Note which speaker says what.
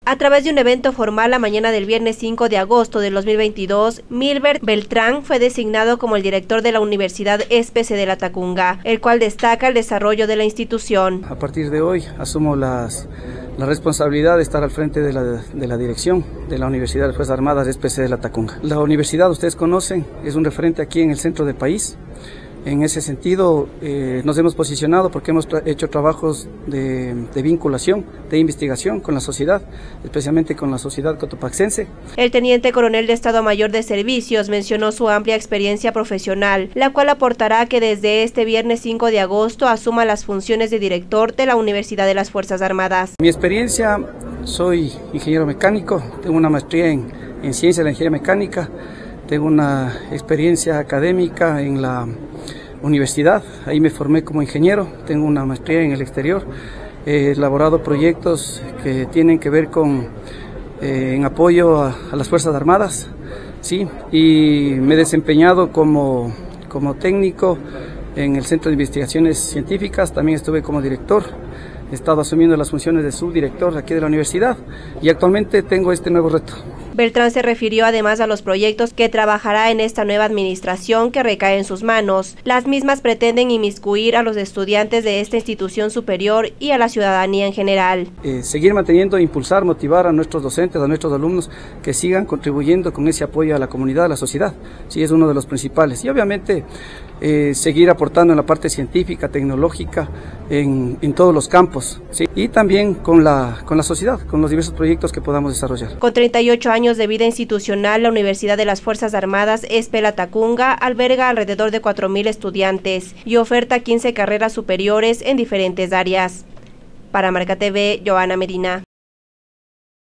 Speaker 1: A través de un evento formal la mañana del viernes 5 de agosto del 2022, Milbert Beltrán fue designado como el director de la Universidad SPC de Latacunga, el cual destaca el desarrollo de la institución.
Speaker 2: A partir de hoy asumo la responsabilidad de estar al frente de la dirección de la Universidad de las Fuerzas Armadas SPC de Latacunga. La universidad, ustedes conocen, es un referente aquí en el centro del país. En ese sentido, nos hemos posicionado porque hemos hecho trabajos de vinculación, de investigación con la sociedad, especialmente con la sociedad cotopaxense.
Speaker 1: El teniente coronel de Estado Mayor de Servicios mencionó su amplia experiencia profesional, la cual aportará que desde este viernes 5 de agosto asuma las funciones de director de la Universidad de las Fuerzas Armadas.
Speaker 2: Mi experiencia, soy ingeniero mecánico, tengo una maestría en ciencia de la ingeniería mecánica, tengo una experiencia académica en la universidad, ahí me formé como ingeniero, tengo una maestría en el exterior, he elaborado proyectos que tienen que ver con en apoyo a las Fuerzas Armadas, ¿sí? Y me he desempeñado como técnico en el Centro de Investigaciones Científicas, también estuve como director. He estado asumiendo las funciones de subdirector aquí de la universidad y actualmente tengo este nuevo reto.
Speaker 1: Beltrán se refirió además a los proyectos que trabajará en esta nueva administración que recae en sus manos. Las mismas pretenden inmiscuir a los estudiantes de esta institución superior y a la ciudadanía en general.
Speaker 2: Seguir manteniendo, impulsar, motivar a nuestros docentes, a nuestros alumnos que sigan contribuyendo con ese apoyo a la comunidad, a la sociedad. Sí, es uno de los principales. Y obviamente seguir aportando en la parte científica, tecnológica, en todos los campos, ¿sí? Y también con la sociedad, con los diversos proyectos que podamos desarrollar.
Speaker 1: Con 38 años de vida institucional, la Universidad de las Fuerzas Armadas SPC Latacunga alberga alrededor de 4.000 estudiantes y oferta 15 carreras superiores en diferentes áreas. Para Marca TV, Joana Medina.